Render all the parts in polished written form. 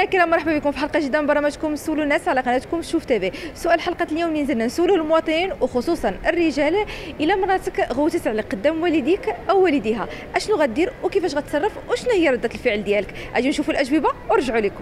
الكرام، مرحبا بكم في حلقه جديده من برنامجكم سولوا الناس على قناتكم شوف تيفي. سؤال حلقه اليوم اللي نزلنا نسولوا المواطنين وخصوصا الرجال، الى مراتك غوتت على قدام والديك او والديها اشنو غدير وكيفاش غتصرف وشنو هي رده الفعل ديالك؟ اجيو نشوفوا الاجوبه ونرجعوا لكم.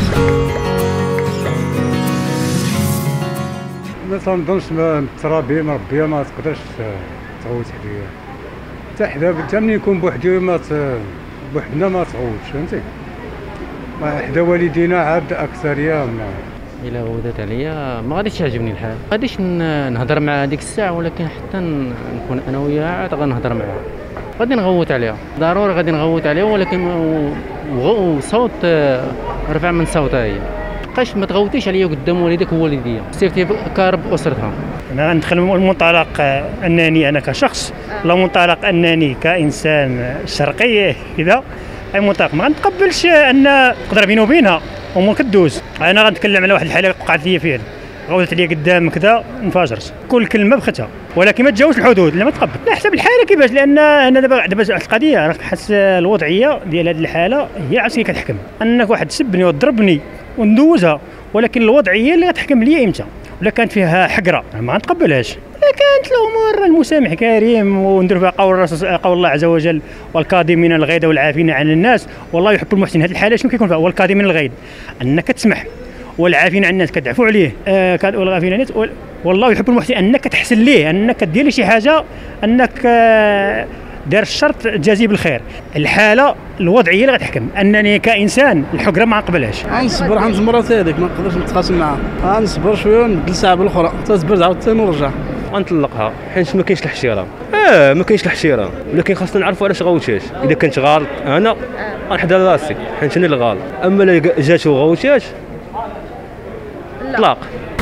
ما تنظنش الترابيه مربيه ما تقدرش تغوت عليا حتى حدا، حتى ملي يكون بوحدي بوحدنا ما تغوتش، فهمتي؟ حدا والدينا عاد اكثريه الا غودت عليا ما غاديش تعجبني الحال، ما غاديش نهضر مع هذيك الساعه، ولكن حتى نكون انا وياها عاد غنهضر معها، غادي نغوت عليها ضروري، غادي نغوت عليها، ولكن وصوت رفع من صوتها هي. بقاش ما تغوتيش عليا قدام والديك ووالديا، سيرتي كارب اسرتها. انا غندخل من منطلق انني انا كشخص، لا منطلق انني كانسان شرقي كذا، اي منطلق ما غنتقبلش ان تقدر بيني وبينها امور كدوز. انا غنتكلم على واحد الحاله وقعت لي فعلا، غوتت عليا قدام كذا انفجرت، كل كلمه بختها، ولكن ما تجاوزش الحدود، لا ما تقبل، لا حسب الحاله كيفاش، لان انا دابا القضيه راه حس الوضعيه ديال هذه الحاله هي عرفتي كتحكم، انك واحد تسبني وتضربني وندوزها، ولكن الوضعيه اللي غتحكم لي امتى، ولا كانت فيها حقره ما غنتقبلهاش. كانت الامور المسامح كريم وندير فيها قول الله عز وجل والكاظمين الغيظ والعافين عن الناس والله يحب المحسنين. هذه الحاله شنو كيكون فيها؟ والكاظمين الغيظ، انك تسمح، والعافين عن الناس كتعفو عليه، والغافلين عن الناس، والله يحب المحسنين، انك تحسن ليه، انك دير له شي حاجه، انك دار الشرط تجازيه بالخير. الحاله الوضعيه اللي غتحكم، انني كانسان الحقره ما نقبلهاش. غنصبر عند مراتي هذيك، ما نقدرش نتخاصم معها، غنصبر شويه ونبدل ساعه بالاخرى حتى تبرد عاوتاني ونرجع. غنطلقها حيت ما كاينش الحشيره، ما كاينش الحشيره، ولكن خاصنا نعرفوا علاش غوتاش. اذا كنت غلط انا غنحضر راسي حيت انا اللي غلط، اما الا جات وغوتاش طلاق.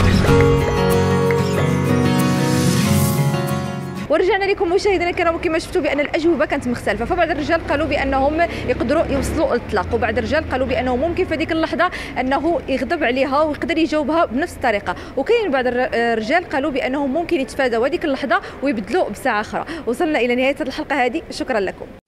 ورجعنا لكم مشاهدينا الكرام، وكما شفتوا بان الاجوبه كانت مختلفه، فبعض الرجال قالوا بانهم يقدروا يوصلوا للطلاق، وبعض الرجال قالوا بانه ممكن في هذيك اللحظه انه يغضب عليها ويقدر يجاوبها بنفس الطريقه، وكاين بعض الرجال قالوا بانهم ممكن يتفادوا هذيك اللحظه ويبدلوا بساعه اخرى. وصلنا الى نهايه الحلقه هذه، شكرا لكم.